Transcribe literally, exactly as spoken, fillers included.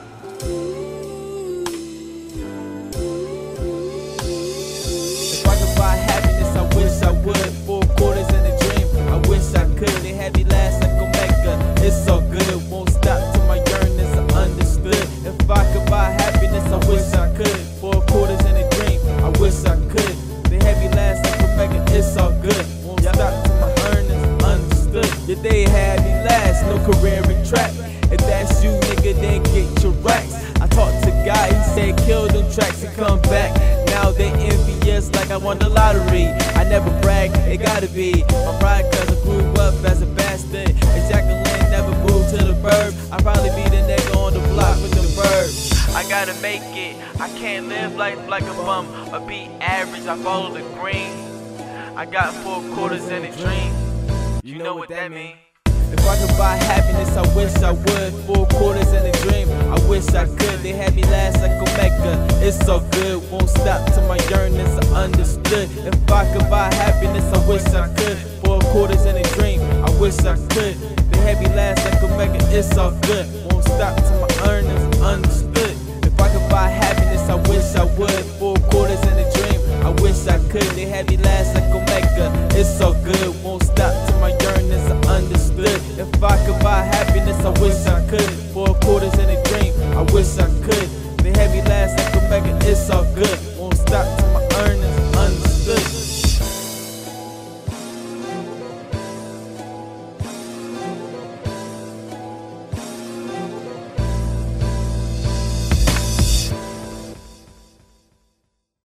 If I could buy happiness, I wish I would. Four quarters in a dream, I wish I could. They had me last like Omega, it's so good. Won't stop till my yearnings are understood. If I could buy happiness, I wish I could. Four quarters in a dream, I wish I could. They had me last like Omega, it's all good. Won't stop till my earnings understood. Yeah, they had me last, no career in trap. If that's you, nigga, then get your racks. I talked to God, he said kill them tracks and come back. Now they envious like I won the lottery. I never brag, it gotta be my pride, cause I grew up as a bastard. If Jacqueline never moved to the burb, I'd probably be the nigga on the block with the birds. I gotta make it, I can't live life like a bum or be average, I follow the green. I got four quarters in a dream, you know what that mean. If I could buy happiness, I wish I would. Four quarters in a dream, I wish I could. They had me last like Omega, it's so good. Won't stop till my yearnings are understood. If I could buy happiness, I wish I could. Four quarters in a dream, I wish I could. They had me last like Omega, it's all good. Won't stop till my earnings are understood. If I could buy happiness, I wish I would. Four quarters in a dream, I wish I could. They had me last like Omega, it's so good. Won't stop till my yearnings are understood. If I could buy happiness, I wish I could. Four quarters in a dream, I wish I could. They had me last like Omega, it's all good. Won't stop